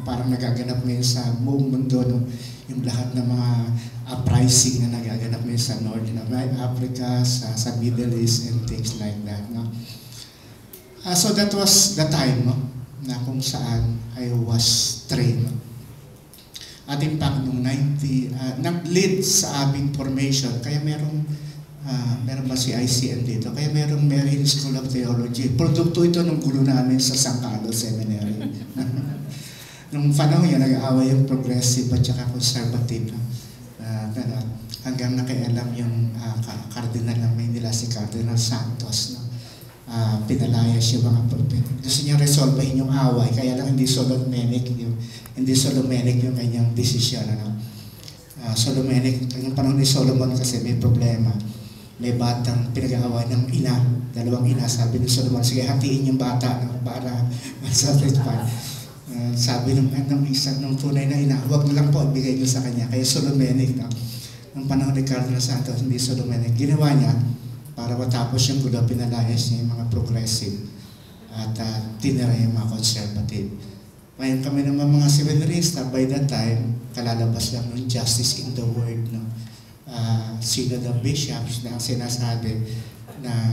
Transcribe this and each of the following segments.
parang nagaganap ngayon sa buong mundo, no? Yung lahat ng mga uprising na nagaganap ngayon sa Northern Africa, sa Middle East, and things like that. No? So that was the time, no? Na kung saan I was trained. At in fact, nung 90, nag-lead sa aming formation, kaya meron ba si ICN dito, kaya merong Mary School of Theology. Produkto ito ng gulo namin sa San Carlos Seminary. Nung panahon yun, nag-aaway yung progressive at saka conservative. Hanggang nakialam yung cardinal ng Maynila, si Cardinal Santos. No? Pinalaya siya mga prophet. Gusto niya resolvehin yung away, kaya lang hindi Solomonic yung kanyang desisyon. Ano? Solomonic, yung panahon ni Solomon kasi may problema. May batang pinag-aaway ng ina, dalawang ina. Sabi ni Solomon, sige, hatiin yung bata, no, para satisfy. Sabi ng isa, ng tunay na ina, huwag na lang po, ibigay niyo sa kanya. Kaya Solomonic, no? Nung panahon ni Cardinal Santos, hindi Solomonic. Ginawa niya, para matapos yung gulo, pinalayas niya yung mga progressive at tinira yung mga conservative. Ngayon kami naman mga seminarista, by that time, kalalabas lang ng Justice in the Word, no? Synod of Bishops na sinasabi na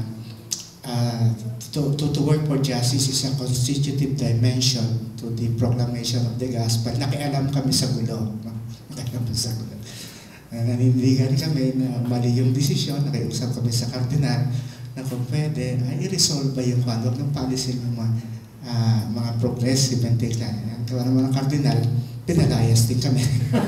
to work for justice is a constitutive dimension to the proclamation of the gospel. Nakialam kami sa gulo. Nakialam sa gulo. Nanindigan kami na mali yung desisyon, nakiusap kami sa kardinal na kung pwede, ay i-resolve ba yung huwag ng policy ng mga progressive and things like that. Kaya naman ang kardinal, pinalayas din kami.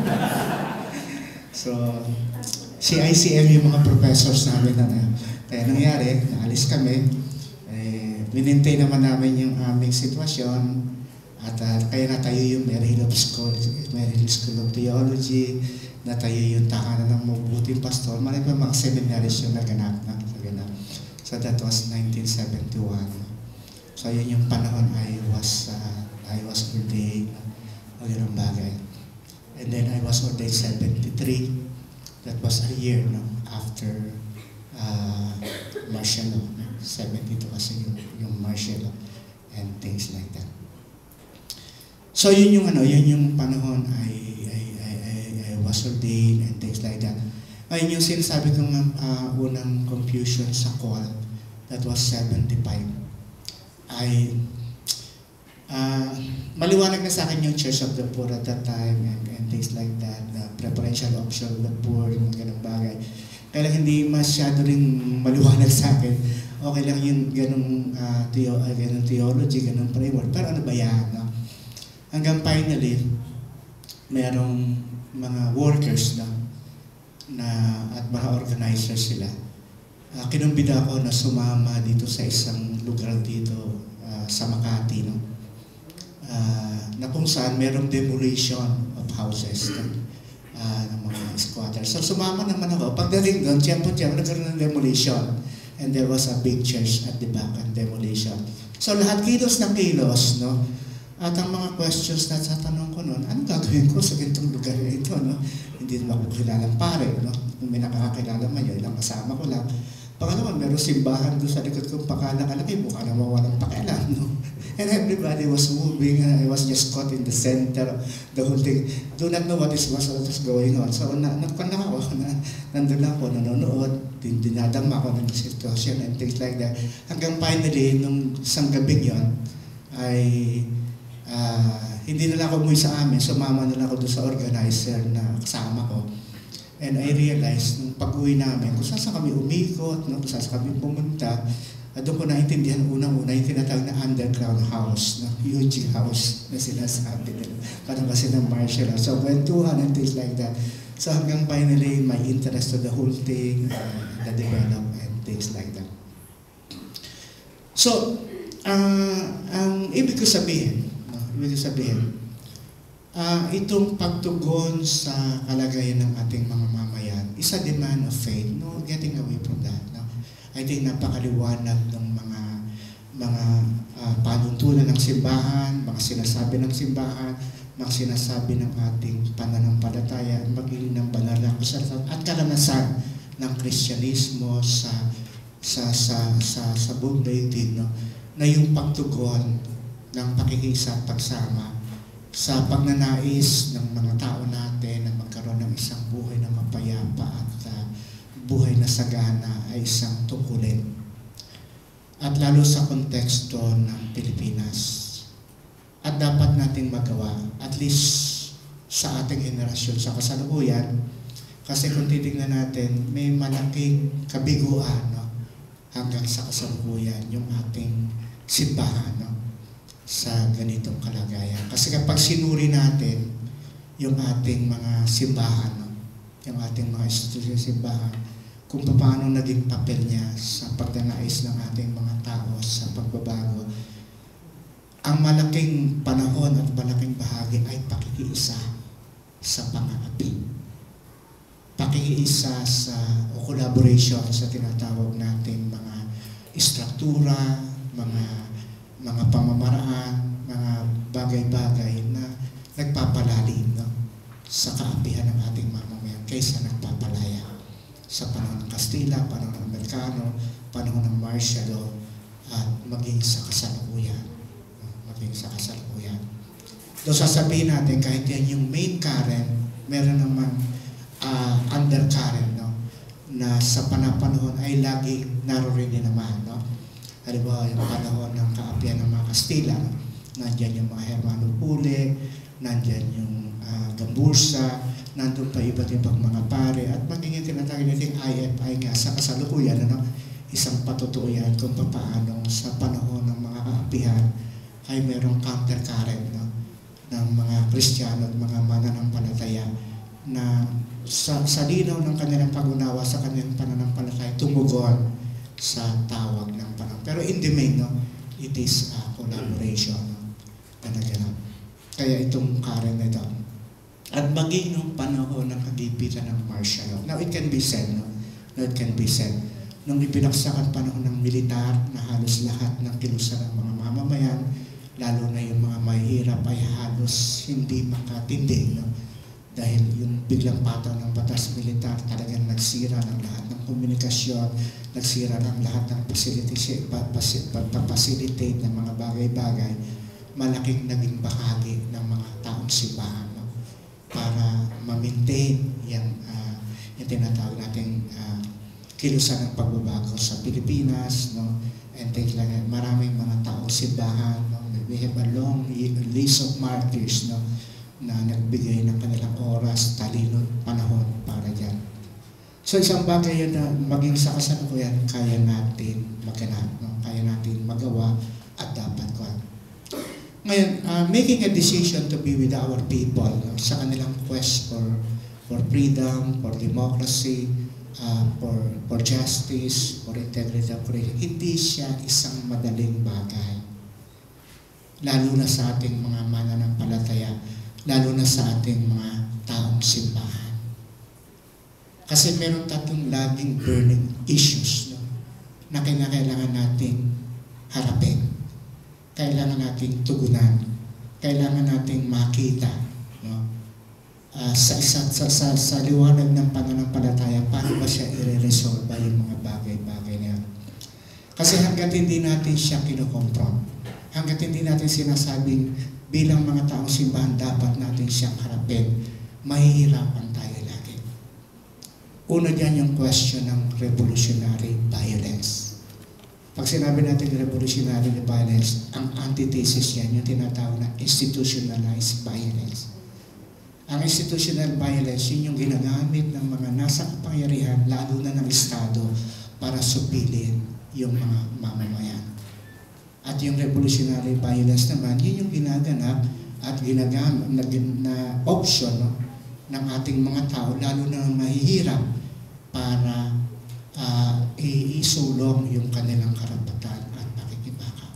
So, si ICM yung mga professors namin na kaya nangyari, naalis kami, minintay naman namin yung aming sitwasyon at kaya natayo yung Mary Hill School of Theology, natayo yung tahanan ng mabuting pastor, marami pa mga seminaries yung naganap na. So that was 1971. So yun yung panahon I was ordained, o yun ang bagay. And then I was ordained 73. That was a year, no, after martial law. 72 kasi yung martial law and things like that. So yun yung panahon I was ordained and things like that. Ayun yung sinasabi kong unang confusion sa call, that was 75. Maliwanag na sa akin yung Church of the Poor at that time and things like that, the preferential option of the poor, yung ganang bagay. Kaya lang hindi masyado rin maliwanag sa akin. Okay lang yung ganong theology, ganong framework. Pero ano ba yan? No? Hanggang finally, merong mga workers at mga organizers sila. Kinumbida ako na sumama dito sa isang lugar dito sa Makati, no? Na kung saan merong demolition of houses ng mga squatters. So sumama naman ako. Pagdating doon, tiyempo nagkaroon ng demolition. And there was a big church at the back and demolition. So lahat kilos ng kilos, no? At ang mga questions na sa tanong ko noon, ano gagawin ko sa ganitong lugar na ito, no? Hindi naman ako kilalang pare, no? Kung may nakakakilala man yun, ilang kasama ko lang. Pangalaman, meron simbahan doon sa likod kong pakalaki, mukha na mawalang pakialam, no? And everybody was moving, and I was just caught in the center, the whole thing. Do not know what was going on. So, nandun lang ako, nanonood, dinadama ako ng sitwasyon and things like that. Hanggang finally, nung isang gabing yun, hindi na lang ako umuwi sa amin, sumama na lang ako doon sa organizer na kasama ko. And I realized, nung pag-uwi namin, kung saan kami umikot, no? Kung saan kami pumunta, doon ko naintindihan unang-una yung tinatawag na underground house, na huge house na sinasabi nila. Parang kasi ng martial law. So, kwentuhan and things like that. So, hanggang finally, my interest to the whole thing, the development and things like that. So, ang ibig ko sabihin, itong pagtugon sa kalagayan ng ating mga mamayan is a demand of faith, no getting away from that. No? I think napakaliwanag ng mga panuntunan ng simbahan, mga sinasabi ng simbahan, mga sinasabi ng ating pananampalataya, magiging ng banal na kasalan at kalanasan ng Kristyanismo sa buong daigdig, no? Na yung pagtugon ng pakikisa at pagsama sa pagnanais ng mga tao natin na magkaroon ng isang buhay na mapayapa at buhay na sagana ay isang tungkulin. At lalo sa konteksto ng Pilipinas. At dapat nating magawa, at least sa ating henerasyon sa kasalukuyan, kasi kung titignan natin, may malaking kabiguan, no? Hanggang sa kasalukuyan yung ating simbahan, no? Sa ganitong kalagayan. Kasi kapag sinuri natin yung ating mga simbahan, no? Yung ating mga institusyon simbahan, kung paano naging papel niya sa pagdanais ng ating mga tao sa pagbabago, ang malaking panahon at malaking bahagi ay pakikiisa sa pang-aapi. Pakikiisa sa o collaboration sa tinatawag nating mga istruktura, mga pamamaraan, mga bagay-bagay na nagpapalalim, no? Sa kaapihan ng ating mamamayan kaysa nagpapalaya. Sa panahon ng Kastila, panahon ng Amerikano, panahon ng martial law, at maging sa kasalukuyan. Maging sa kasalukuyan. Doon sasabihin natin, kahit yan yung main current, meron naman undercurrent, no? Na sa panahon ay lagi naroon din naman, no? Halimbawa, yung panahon ng kaapihan ng mga Kastila, no? Nandyan yung mga Hermano Pule, nandyan yung Gambursa, nandun pa iba't ibang mga pare, at maging yung tinatawag natin IFI nga sa kasalukuyan, ano? Isang patutuo yan kung paano sa panahon ng mga kaapihan ay merong countercurrent, no? Ng mga Kristiyano at mga mananampalataya na sa linaw ng kanilang pag-unawa sa kanilang pananampalataya tumugon sa tawag ng panahon. Pero in the main, no, it is a collaboration, no, na naganap. Kaya itong current na ito. At maging nung panahon ng kagipitan ng martial law. Now, it can be said, no? Now, it can be said. Nung ipinaksakan panahon ng militar na halos lahat ng kilusan ng mga mamamayan, lalo na yung mga mahihirap ay halos hindi makatindi, no? Dahil yung biglang pataw ng batas militar talagang nagsira ng lahat ng komunikasyon, nagsira ng lahat ng pagpapacilitate ng mga bagay-bagay, malaking naging bahagi ng mga taong simbahan, no? Para ma-maintain yung tinatawag nating kilusan ng pagbabago sa Pilipinas, no? And things like that. Maraming mga taong simbahan, no? We have a long list of martyrs, no? Na nagbigay ng kanilang oras, talino, panahon para dyan. So isang bagay yun na maging sa kasalukuyan, kaya natin maganap, no? Kaya natin magawa at dapat ko. Ngayon, making a decision to be with our people, no? Sa kanilang quest for freedom, for democracy, for justice, for integrity of creation, hindi siya isang madaling bagay. Lalo na sa ating mga mananampalataya, lalo na sa ating mga taong simbahan. Kasi meron tatlong laging burning issues, no? Na kailangan nating harapin. Kailangan nating tugunan. Kailangan nating makita, no? Sa liwanag ng pananampalataya, paano ba siya i-resolve yung mga bagay-bagay na yan. Kasi hanggat hindi natin siya kinokonfront, hanggat hindi natin sinasabing bilang mga taong simbahan dapat natin siyang harapin, mahihirapan tayo lagi. Una dyan yung question ng revolutionary violence. Pag sinabi natin revolutionary violence, ang antithesis yan, yung tinatawag na institutionalized violence. Ang institutional violence, yun yung ginagamit ng mga nasa kapangyarihan, lalo na ng Estado, para supilin yung mga mamamayan. At yung revolutionary violence naman, yun yung ginaganap at ginagamit na option, no, ng ating mga tao, lalo na mahihirap para isulong yung kanilang karapatan at pakikibaka.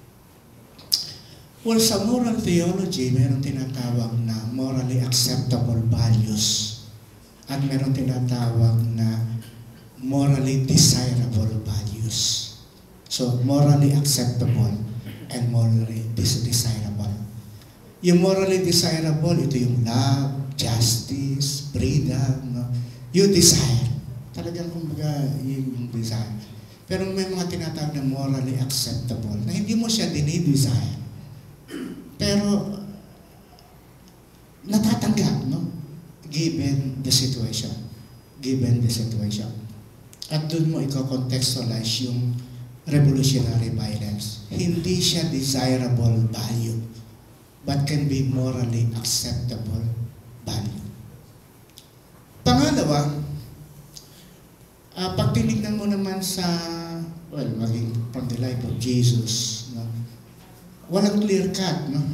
Well, sa moral theology, meron tinatawag na morally acceptable values at meron tinatawag na morally desirable values. So, morally acceptable and morally desirable. Yung morally desirable, ito yung love, justice, freedom, no? You desire. Talagang kumbaga yung desire. Pero may mga tinatawag na morally acceptable na hindi mo siya dinidesire. Pero natatanggap, no? Given the situation. Given the situation. At doon mo i-contextualize yung revolutionary violence. Hindi siya desirable value, but can be morally acceptable value. Pangalawa, pag tinignan mo naman sa, maging from the life of Jesus, no? Walang clear cut, no?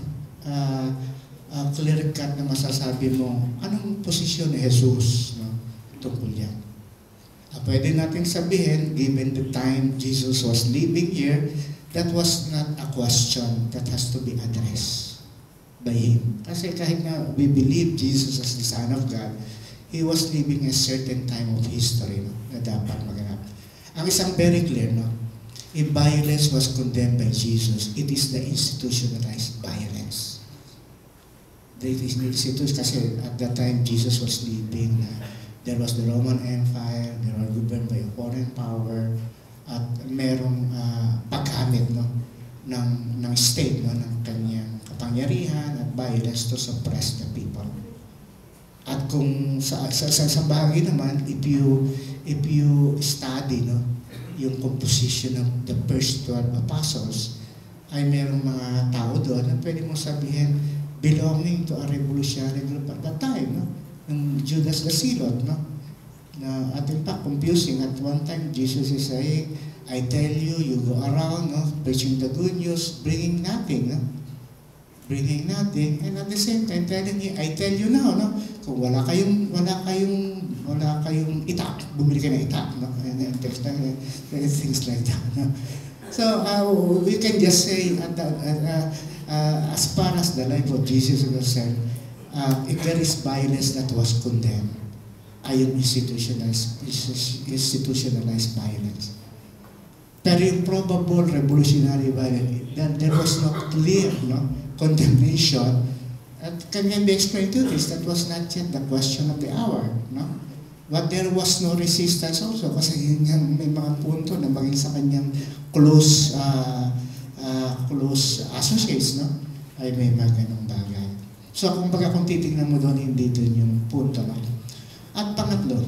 Clear cut na masasabi mo, anong posisyon ni Jesus, no? Tungkol yan. Pwede natin sabihin, given the time Jesus was living here, that was not a question that has to be addressed by Him. Kasi kahit na we believe Jesus as the Son of God, He was living a certain time of history, no, na dapat maganap. Ang isang very clear, no? If violence was condemned by Jesus, it is the institutionalized violence. It is the institution, kasi at that time Jesus was living, there was the Roman Empire, they were governed by a foreign power, at merong paggamit, no, ng state, no, ng kanyang kapangyarihan at violence to suppress the people. At kung sa bahagi naman, if you study, no, yung composition of the first 12 apostles, ay merong mga tao doon na pwede mong sabihin belonging to a revolutionary group at that time, no? Ng Judas the Zealot, no? Na at in fact confusing. At one time Jesus is saying, I tell you, you go around, no, preaching the good news, bringing nothing, no? Bringing nothing, and at the same time telling you, I tell you now, no, kung wala kayong itak, bumili ka ng itak, no, and things like that, no. So we can just say as far as the life of Jesus is concerned, if there is violence that was condemned, ay yung institutionalized violence. Pero yung probable revolutionary violence, there was no clear, no, condemnation, at can be explained to this, that was not yet the question of the hour, no? But there was no resistance also, kasi may mga punto na maging sa kanyang close associates, no, ay may mga ganong bagay. So kung titignan mo doon, hindi doon yung punto, no? At pangatlo,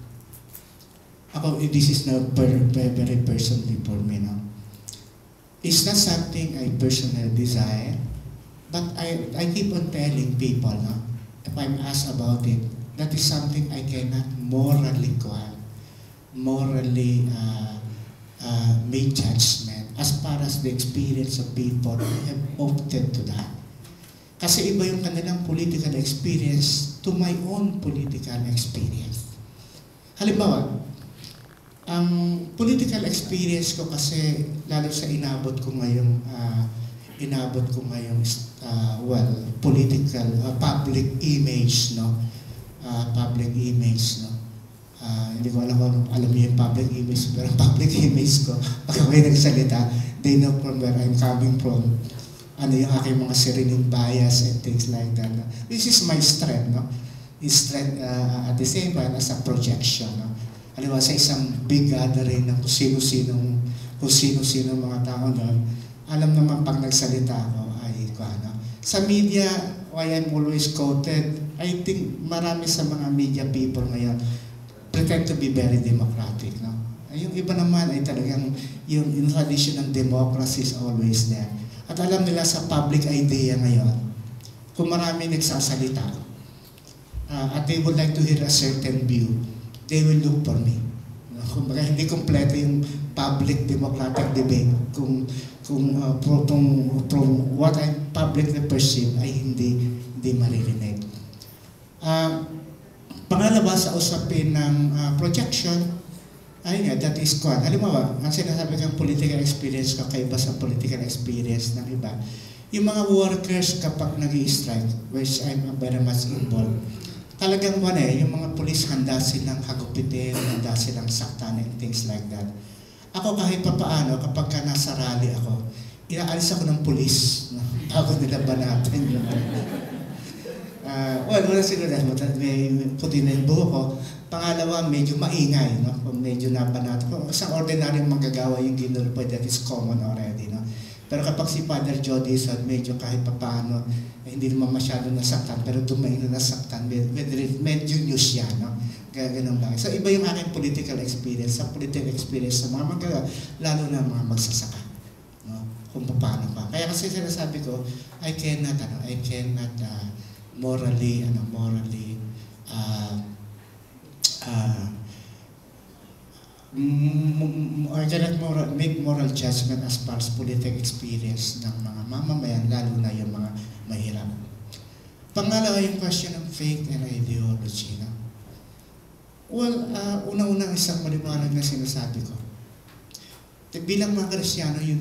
this is now very personally for me, no? It's not something I personally desire, but I keep on telling people, no, if I'm asked about it, that is something I cannot morally make judgment as far as the experience of people who have opted to that. Kasi iba yung kanilang political experience to my own political experience. Halimbawa, ang political experience ko kasi, lalo sa inabot ko ngayong political, public image, no? Public image, no? Hindi ko alam kung alam niyo yung public image, pero public image ko, pag ako'y nagsalita, they know from where I'm coming from. Ano yung aking mga sariling bias and things like that. No? This is my strength, no? Strength at the same time as a projection, no? Halimbawa sa isang big gathering ng kung sino-sino mga tao doon, alam naman pag nagsalita ako, sa media, why I'm always quoted, I think marami sa mga media people ngayon pretend to be very democratic, no? Yung iba naman ay talagang yung tradition ng democracy is always there. At alam nila sa public idea ngayon, kung marami nagsasalita, at they would like to hear a certain view, they will look for me. No? Kumbaga, hindi kompleto yung public democratic debate kung from what I publicly perceive ay hindi maririnig. Pangalawa sa usapin ng projection, ay nga, that is kwan. Halimbawa, ang sinasabi kang political experience kakaiba sa political experience ng iba, yung mga workers kapag nag-i-strike, which I'm very much involved, talagang yung mga police handa silang hagupitin, handa silang saktan and things like that. Ako kahit papaano, kapag ka nasa rally ako, inaalis ako ng police, no? Bago nila banatin yun. Wala siguro dahil may puti na yung buho ko. Pangalawa, medyo maingay, no? Kung medyo nabanat ko. Isang ordinaryong manggagawa yung ginulpoy that is common already, no? Pero kapag si Father Joe Dizon, medyo kahit papaano, hindi naman masyado nasaktan, pero tumain na nasaktan, medyo news siya, no? Kaya ganun lang. So iba yung aking political experience, sa political experience sa mga lalo na mga magsasaka, no? Kung paano pa. Kaya kasi sinasabi ko, I cannot morally, I cannot make moral judgment as far as political experience ng mga mamamayan, lalo na yung mga mahirap. Pangalawa, yung question ng faith and ideology. No? Well, una-una isang maliwanag na sinasabi ko. Bilang mga Kristiyano, you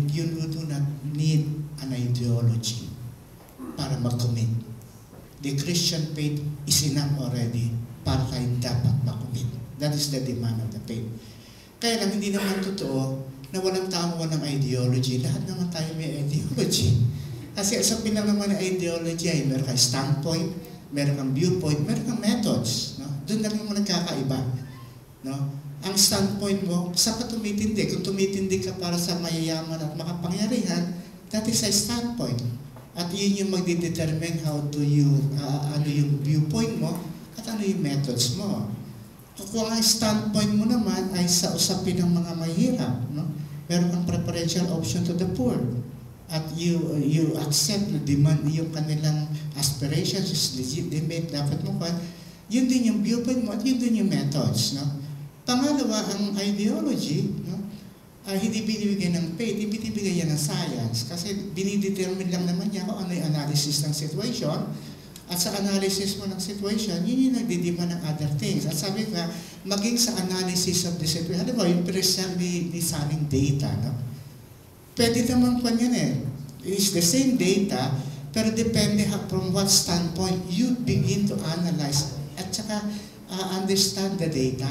do not need an ideology para mag-commit. The Christian faith is enough already para kayo dapat mag-commit. That is the demand of the faith. Kaya lang, hindi naman totoo na walang tao walang ideology. Lahat naman tayo may ideology. Kasi sa pinang naman ng ideology ay meron kang standpoint, meron kang viewpoint, meron kang methods. No? Doon lang naman nagkakaiba. No? Ang standpoint mo, saan ka tumitindi? Kung tumitindi ka para sa mayayaman at makapangyarihan, that is a standpoint. At yun yung magdidetermine how do you, ano yung viewpoint mo at ano yung methods mo. Kung ang standpoint mo naman ay sa usapin ng mga mahirap, no? Meron kang preferential option to the poor. At you accept na demand yung kanilang aspirations is legitimate, dapat mo pa. Yun din yung viewpoint mo at yun din yung methods. No? Pangalawa, ang ideology, no? Hindi binibigay ng faith, hindi binibigay yan ng science. Kasi binidetermine lang naman niya kung ano yung analysis ng situation. At sa analysis mo ng situation, yun yung nagdidima ng other things. At sabi ka, maging sa analysis of the situation, ano ba, yung present ni saming data, no? Pwede naman pa yan eh. It's the same data, pero depende from what standpoint you begin to analyze at saka understand the data.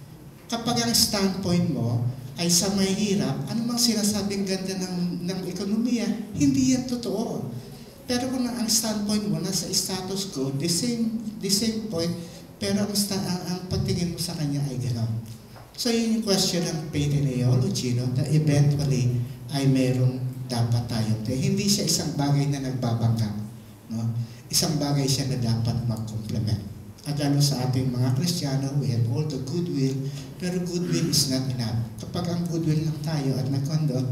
Kapag ang standpoint mo ay sa mahirap, ano mang sinasabing ganda ng ekonomiya, hindi yan totoo. Pero kung ang standpoint mo nasa status quo, the same point, pero ang pagtingin mo sa kanya ay gano'n. So yun yung question ng faith and ideology, no? Na eventually ay merong dapat tayo. Hindi siya isang bagay na nagbabangga. No? Isang bagay siya na dapat mag-complement. At lalo sa ating mga Kristiyano, we have all the goodwill, pero goodwill is not enough. Kapag ang goodwill lang tayo at nagkondo,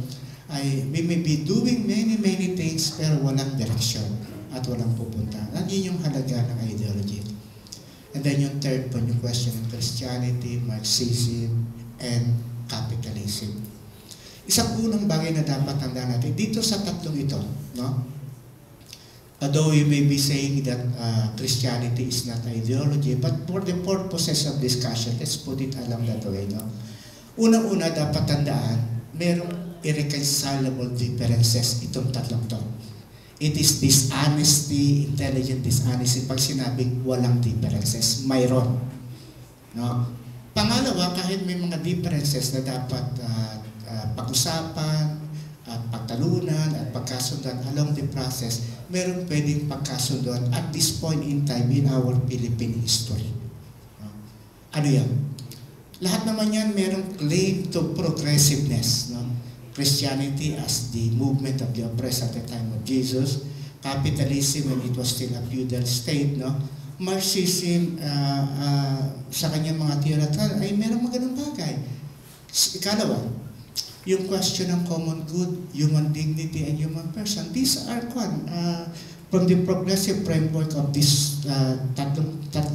ay we may be doing many things pero walang direction at walang pupunta. At yun yung halaga ng ideology. And then yung third point, yung question of Christianity, Marxism, and capitalism. Isang unang bagay na dapat tandaan natin dito sa tatlong ito, no? Although we may be saying that Christianity is not ideology, but for the purposes of discussion, let's put it along that way, no? Unang-una dapat tandaan, merong irreconcilable differences itong tatlong to. It is dishonesty, intelligent dishonesty. Pag sinabing walang differences, mayroon. No? Pangalawa, kahit may mga differences na dapat pag-usapan, pagtalunan, at pagkasundan along the process, meron pwedeng pagkasundan at this point in time in our Philippine history. No? Ano yan? Lahat naman yan merong claim to progressiveness. No? Christianity as the movement of the oppressed at the time of Jesus, capitalism when it was still a feudal state, no? Marxism sa kanyang mga theoretical ay merong magandang bagay. Ikalawa, yung question ng common good, human dignity, and human person, these are from the progressive framework of this tatlong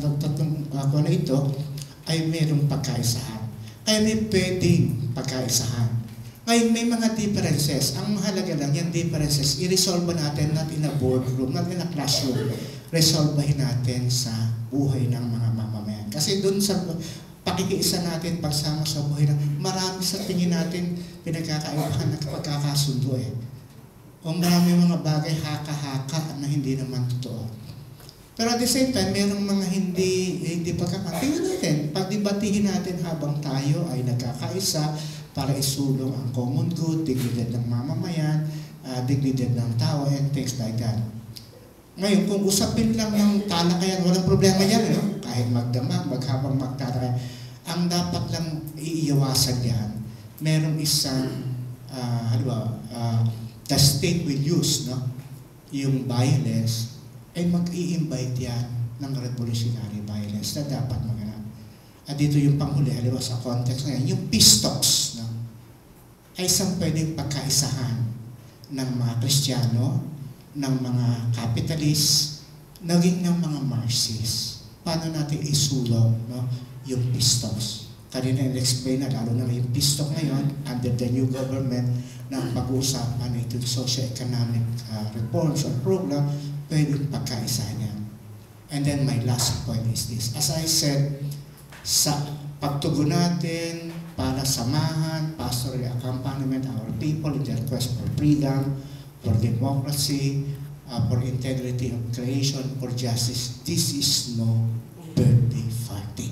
na ito, ay merong pagkaisahan. Ay may pwedeng pagkaisahan. Ngayon, may mga differences. Ang mahalaga lang, yung differences, i-resolve natin not in a boardroom, not in a classroom. Resolvehin natin sa buhay ng mga mamamayan. Kasi doon sa pakikiisa natin, pagsama sa buhay ng marami sa tingin natin pinagkakaibahan at pagkakasundo eh. O marami mga bagay haka-haka na hindi naman totoo. Pero at the same time, mayroong mga hindi pagkakatingin natin. Pagdibatihin natin habang tayo ay nagkakaisa, para isulong ang common good, dignidad ng mamamayan, dignidad ng tao, and things like that. Ngayon, kung usapin lang ng talakayan, walang problema yan, no? Kahit magdamag, habang magtalakayan. Ang dapat lang iiwasan yan, merong isang, the state will use, no, yung violence, ay mag-i-invite yan ng revolutionary violence na dapat maganap. At dito yung panghuli, halimbawa sa context ngayon, yung peace talks, no, ay isang pwedeng pagkaisahan ng mga Kristiyano, ng mga capitalists, naging ng mga Marxists. Paano natin isulong, no, yung peace talks? Kanina in-explain na, lalo na yung peace talk ngayon, under the new government, na pag-uusapan ito socio-economic reforms or program, pwedeng pagkaisahan yan. And then my last point is this. As I said, sa pagtugon natin para samahan, pastoral accompaniment, our people in their quest for freedom, for democracy, for integrity of creation, for justice, this is no birthday party.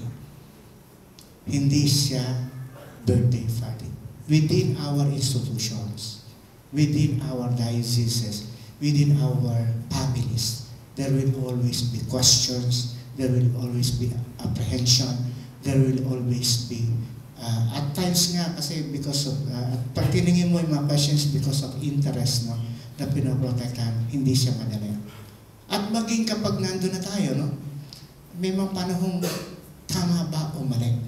Hindi siya birthday party. Within our institutions, within our dioceses, within our families, there will always be questions, there will always be apprehension, there will always be, at times nga kasi because of, pag tiningin mo yung mga questions because of interest, no, na pinoprotektahan, hindi siya madali. At maging kapag nandun na tayo, no, may mga panahong tama ba o mali?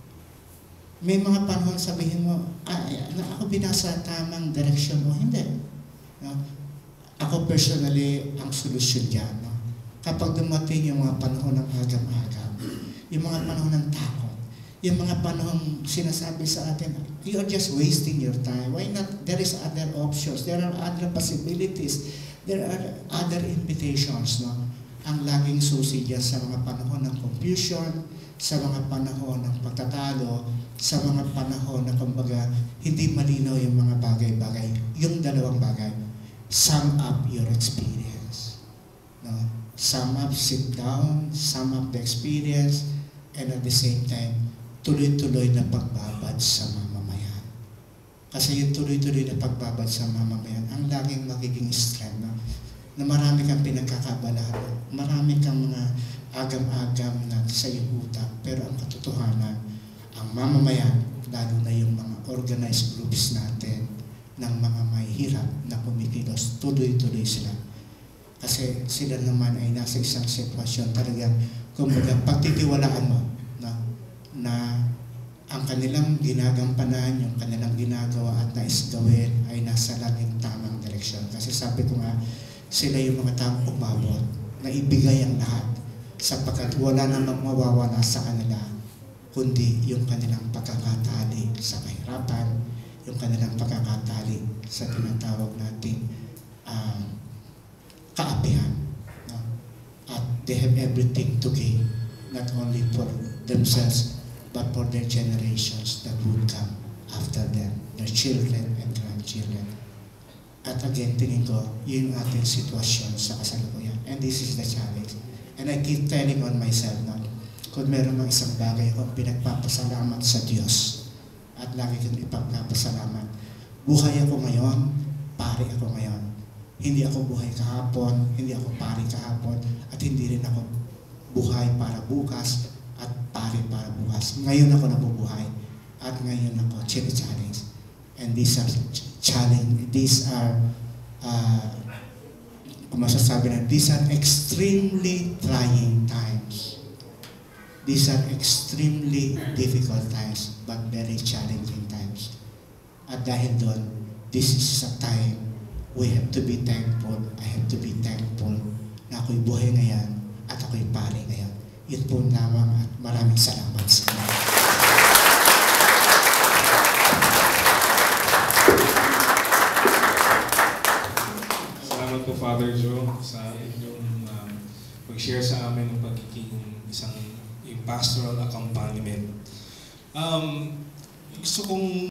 May mga panahon sabihin mo, ako binasa tamang direksyon mo, hindi. No? Ako personally, ang solusyon dyan. No? Kapag dumating yung mga panahon ng agam-agam, yung mga panahon ng takot, yung mga panahon sinasabi sa atin, you are just wasting your time. Why not? There is other options. There are other possibilities. There are other invitations. No? Ang laging susi dyan sa mga panahon ng confusion, sa mga panahon ng pagtatalo, sa mga panahon na kumbaga hindi malinaw yung mga bagay-bagay. Yung dalawang bagay, sum up your experience. No? Sum up, sit down, sum up the experience, and at the same time, tuloy-tuloy na pagbabad sa mamamayan. Kasi yung tuloy-tuloy na pagbabad sa mamamayan, ang laging magiging strength, no? Na marami kang pinagkakabalahan, marami kang mga agam-agam na sa iyong utak, pero ang katotohanan, ang mamamayan, lalo na yung mga organized groups natin, ng mga mahihirap na kumikilos, tuloy-tuloy sila. Kasi sila naman ay nasa isang sitwasyon talagang, kumbaga, pagtitiwalaan mo na ang kanilang ginagampanan, yung kanilang ginagawa at nais gawin ay nasa laging tamang direksyon. Kasi sabi ko nga, sila yung mga taong umabot na ibigay ang lahat sapagkat wala namang mawawala sa kanila kundi yung kanilang pagkakatali sa kahirapan, yung kanilang pagkakatali sa tinatawag nating kaapihan. No? At they have everything to gain, not only for themselves, but for their generations that would come after them, their children and grandchildren. At again, tingin ko, yun yung ating sitwasyon sa kasalukuyan. And this is the challenge. And I keep telling on myself, no, kung meron mang isang bagay akong pinagpapasalamat sa Diyos, at lagi kong ipagpapasalamat, buhay ako ngayon, pari ako ngayon. Hindi ako buhay kahapon, hindi ako pari kahapon, at hindi rin ako buhay para bukas, at pari para bukas. Ngayon ako nabubuhay, at ngayon ako challenge. And these are challenge. These are, kung masasabi na, these are extremely trying times. These are extremely difficult times, but very challenging times. At dahil doon, this is a time we have to be thankful. I have to be thankful na ako'y buhay ngayon at ako'y pari ngayon. Yun po lamang at maraming salamat sa inyo. Salamat po, Father Joe, sa inyong pag-share sa amin ng pagiging isang pastoral accompaniment. Gusto kong